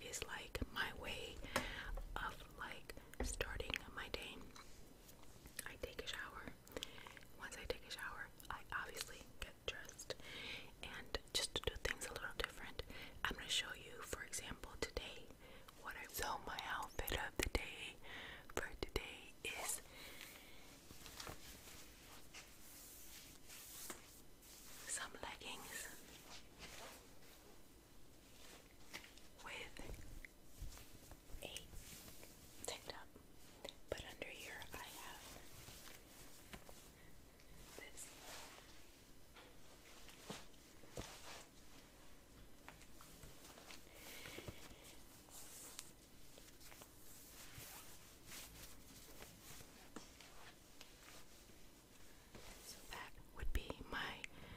is like my way of like starting my day. I take a shower. Once I take a shower, I obviously get dressed, and just to do things a little different, I'm going to show you, for example, today what I. So my outfit of the day for today is some leggings with a tank top, but under here I have this. So that would be my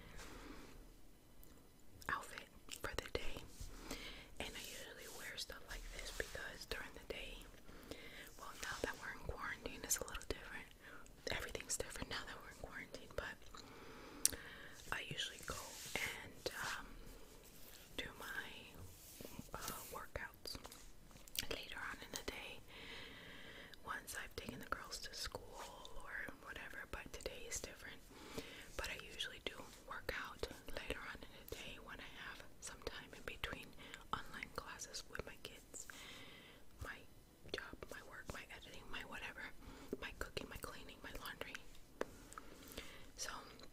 outfit for the day. And I usually wear stuff like this because during the day, well, now that we're in quarantine, it's a little different. Everything's different now that we're in quarantine, but I usually go and do my workouts later on in the day once I've taken the girls to school or whatever, but today is different. But I usually do work out later on in the day when I have some time in between online classes with my kids, my job, my work, my editing, my whatever, my cooking, my cleaning, my laundry. So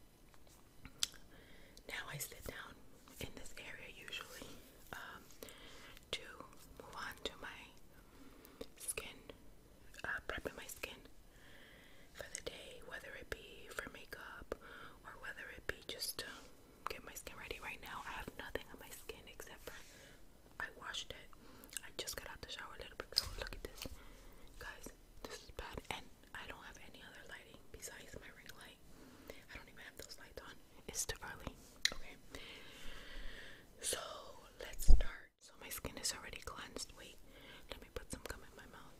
now I sit down in this area usually to move on to my skin, prepping my skin for the day, whether it be for makeup or whether it be just to get my skin ready. Right now I have nothing on my skin except for I washed it. I just got out the shower a little bit ago. Look at this, guys. This is bad, and I don't have any other lighting besides my ring light. I don't even have those lights on. It's too early. Okay, so let's start. So my skin is already cleansed. Wait, let me put some gum in my mouth.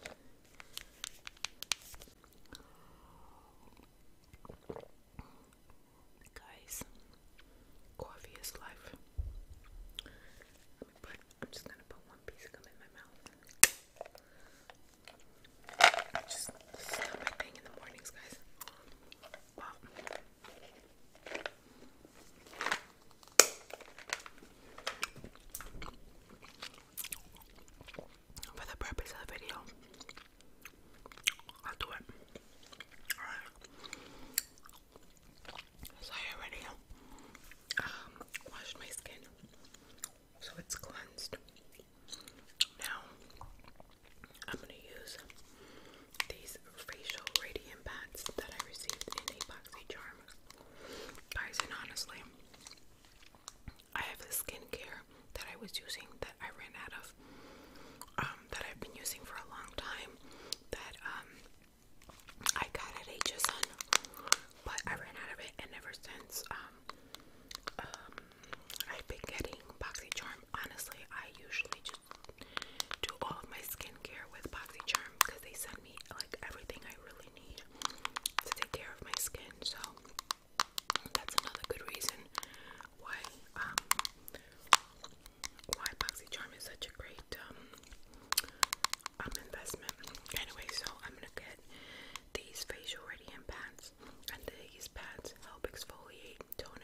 Guys, coffee is life. I'm just gonna put one piece of gum in my mouth. This is not my thing in the mornings, guys. Wow. For the purpose of the video, I'll do it. Alright. So I already washed my skin, so it's cleansed. Now I'm gonna use these facial radiant pads that I received in a BoxyCharm. Guys, and honestly, I have the skincare that I was using that I ran out of, that I've been using for a long time, that I got at HSN, but I ran out of it, and ever since I've been getting BoxyCharm. Honestly, I usually just do all of my skincare with BoxyCharm because they send me like everything I really need to take care of my skin. So that's another good reason why BoxyCharm is such a great investment. Anyway, so I'm gonna get these facial radiant pads, and these pads help exfoliate, tone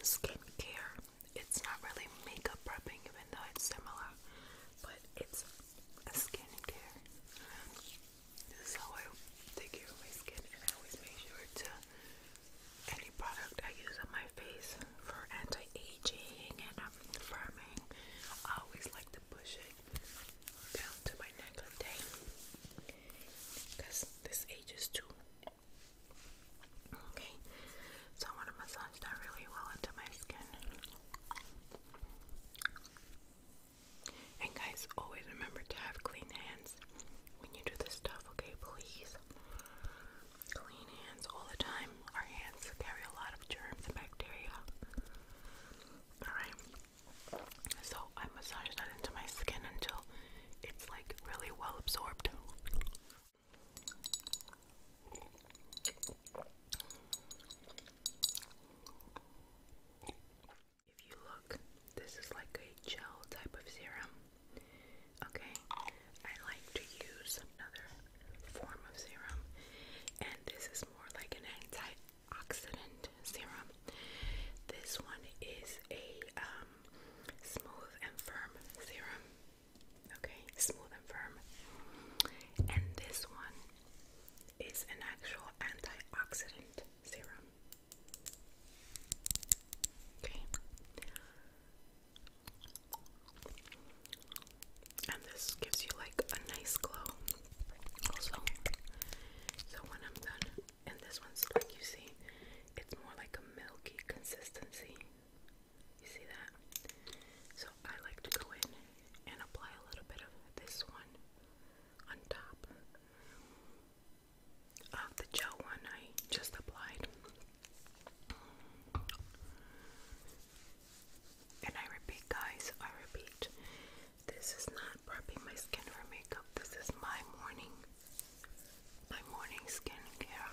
skincare. It's not really makeup prepping, even though it's similar, but it's a skincare. This is how I take care of my skin, and I always make sure to any product I use on my face for anti-aging and firming, I always like to push it down to my neck of day, because this ages too. Okay, so I want to massage that really well into my skin. And guys, always remember to have clean hands when you do this stuff, okay? Please. Clean hands all the time. Our hands carry a lot of germs and bacteria. Alright. So I massage that into my skin until it's like really well absorbed. If you look, this is like a gel type of serum. Okay, I like to use another form of serum, and this is more like an antioxidant serum. This one is a smooth and firm serum. Okay, smooth and firm. And this one is an actual antioxidant serum. Okay. And this gives you like a nice glow also. So when I'm done, and this one's like, you see, it's more like a milky consistency. You see that? So I like to go in and apply a little bit of this one on top of the gel one I just applied. And I repeat, guys, I repeat, this is not prepping my skin for makeup. This is my morning skincare.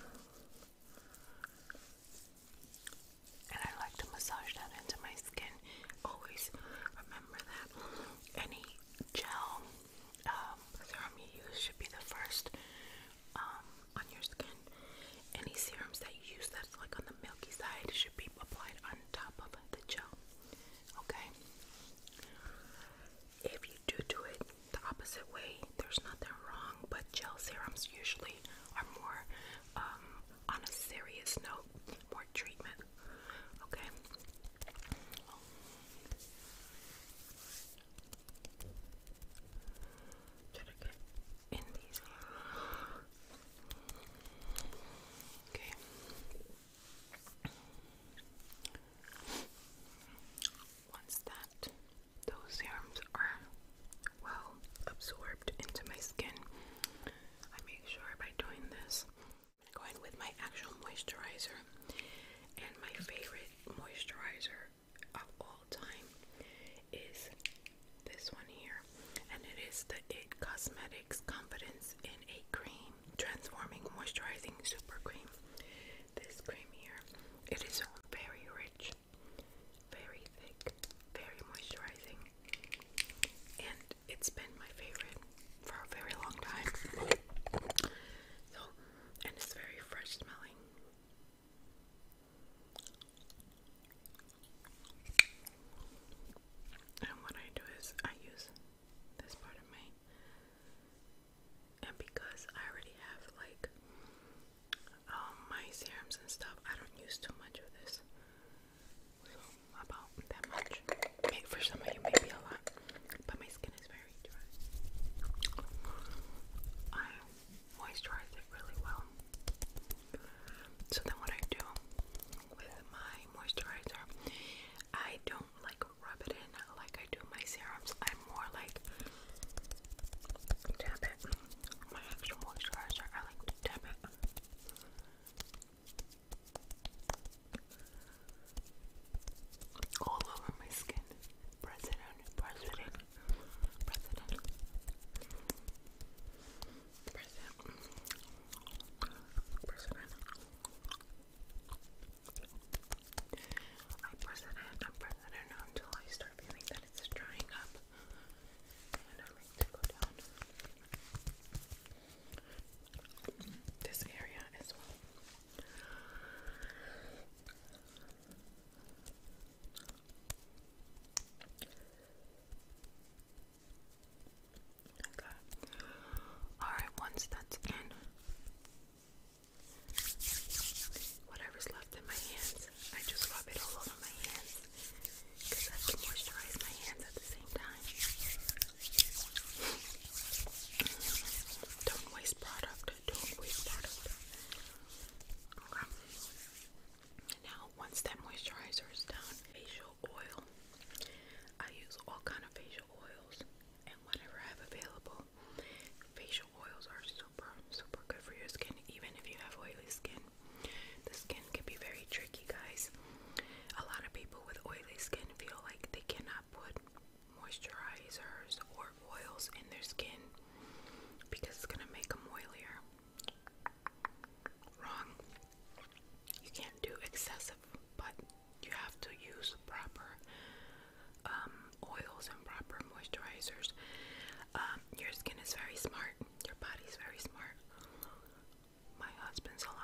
And I like to massage that into my skin. Always remember that any gel serum you use should be the first on your skin. Any serums that you use that's like on the milky side should be applied on top of the gel. Okay? If you do it the opposite way, there's nothing wrong, but gel serums usually are more on a serious note, more treatment. Okay? Try to get in these. Okay. Once those serums are well absorbed into my skin, I make sure by doing this, I'm going with my actual moisturizer. And my favorite moisturizer of all time is this one here, and it is the It Cosmetics Confidence in a Cream Transforming Moisturizing Super Cream. This cream here, it is very rich, very thick, very moisturizing, and it's been my favorite for a very long time. So, and it's very fresh smelling. And what I do is I use this part of me, and because I already have like my serums and stuff, I don't use too much of this. So about that much. Maybe for some of you maybe a lot, but my skin is very dry. It's been so long.